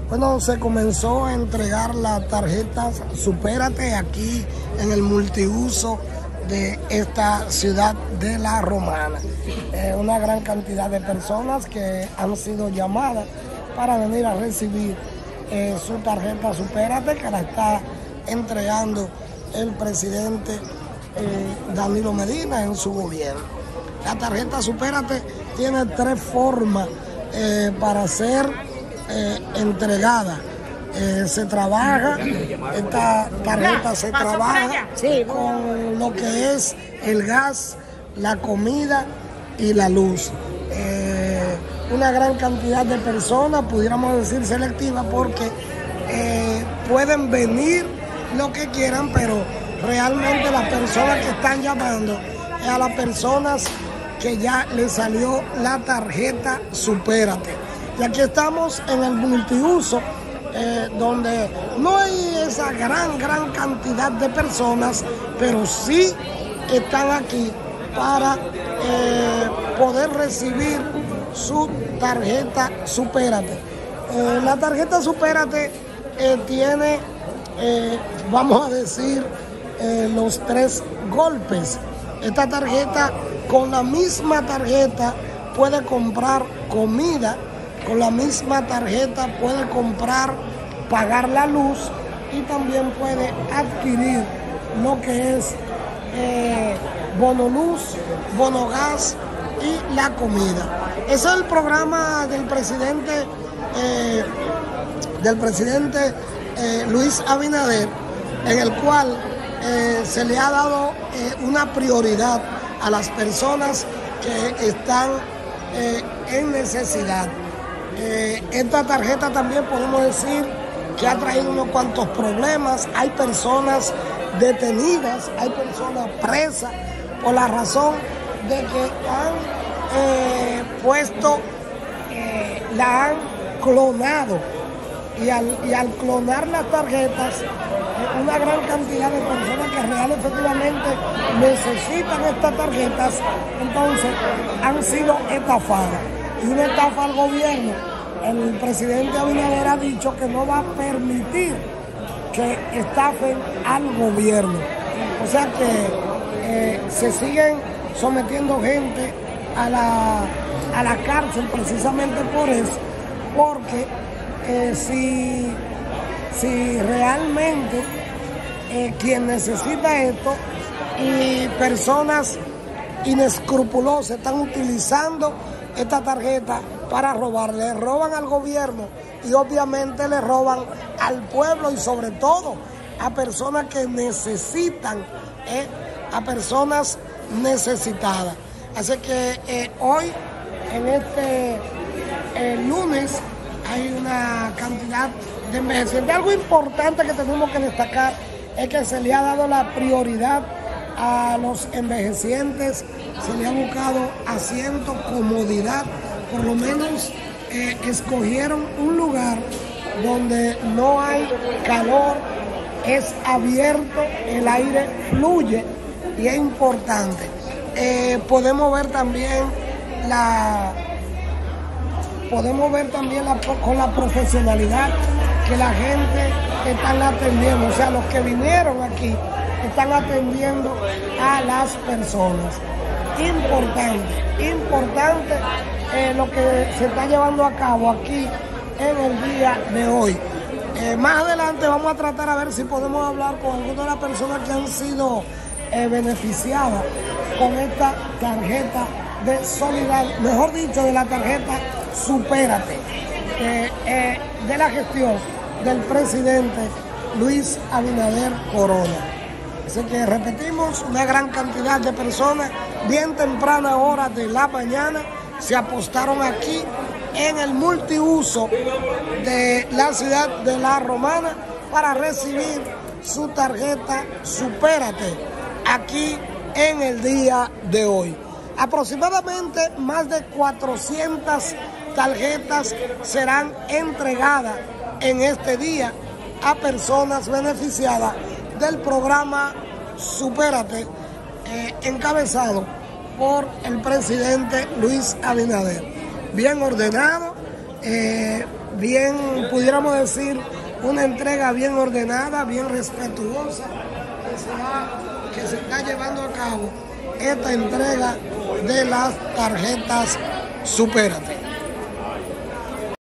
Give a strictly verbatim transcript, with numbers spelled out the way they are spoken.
Bueno, se comenzó a entregar las tarjetas Supérate aquí en el multiuso de esta ciudad de La Romana. Eh, una gran cantidad de personas que han sido llamadas para venir a recibir eh, su tarjeta Supérate, que la está entregando el presidente eh, Danilo Medina en su gobierno. La tarjeta Supérate tiene tres formas eh, para ser Eh, entregada. Eh, se trabaja, esta tarjeta se trabaja con lo que es el gas, la comida y la luz. Eh, una gran cantidad de personas, pudiéramos decir selectiva, porque eh, pueden venir lo que quieran, pero realmente las personas que están llamando es a las personas que ya les salió la tarjeta Supérate. Y aquí estamos en el multiuso, eh, donde no hay esa gran, gran cantidad de personas, pero sí están aquí para eh, poder recibir su tarjeta Supérate. Eh, la tarjeta Supérate eh, tiene, eh, vamos a decir, eh, los tres golpes. Esta tarjeta, con la misma tarjeta, puede comprar comida. Con la misma tarjeta puede comprar, pagar la luz y también puede adquirir lo que es eh, bono luz, bono gas y la comida. Ese es el programa del presidente, eh, del presidente eh, Luis Abinader, en el cual eh, se le ha dado eh, una prioridad a las personas que están eh, en necesidad. Eh, esta tarjeta también podemos decir que ha traído unos cuantos problemas. Hay personas detenidas, hay personas presas por la razón de que han eh, puesto, eh, la han clonado. Y al, y al clonar las tarjetas, eh, una gran cantidad de personas que realmente efectivamente necesitan estas tarjetas, entonces han sido estafadas. Y una estafa al gobierno. El presidente Abinader ha dicho que no va a permitir que estafen al gobierno. O sea que eh, se siguen sometiendo gente a la, a la cárcel precisamente por eso, porque eh, si, si realmente eh, quien necesita esto y personas inescrupulosas están utilizando esta tarjeta para robar, le roban al gobierno y obviamente le roban al pueblo y sobre todo a personas que necesitan, eh, a personas necesitadas. Así que eh, hoy, en este eh, lunes, hay una cantidad de envejecientes. Algo importante que tenemos que destacar es que se le ha dado la prioridad a los envejecientes, se le ha buscado asiento, comodidad, por lo menos eh, escogieron un lugar donde no hay calor, es abierto, el aire fluye y es importante. Eh, podemos ver también la podemos ver también la, con la profesionalidad que la gente está atendiendo, o sea, los que vinieron aquí están atendiendo a las personas. Importante, importante eh, lo que se está llevando a cabo aquí en el día de hoy. Eh, más adelante vamos a tratar a ver si podemos hablar con algunas de las personas que han sido eh, beneficiadas con esta tarjeta de solidaridad, mejor dicho, de la tarjeta Supérate, eh, eh, de la gestión del presidente Luis Abinader Corona. Así que repetimos, una gran cantidad de personas, bien temprana hora de la mañana, se apostaron aquí en el multiuso de la ciudad de La Romana para recibir su tarjeta Supérate aquí en el día de hoy. Aproximadamente más de cuatrocientas tarjetas serán entregadas en este día a personas beneficiadas del programa Supérate, eh, encabezado por el presidente Luis Abinader. Bien ordenado, eh, bien, pudiéramos decir, una entrega bien ordenada, bien respetuosa, que se, va, que se está llevando a cabo esta entrega de las tarjetas Supérate.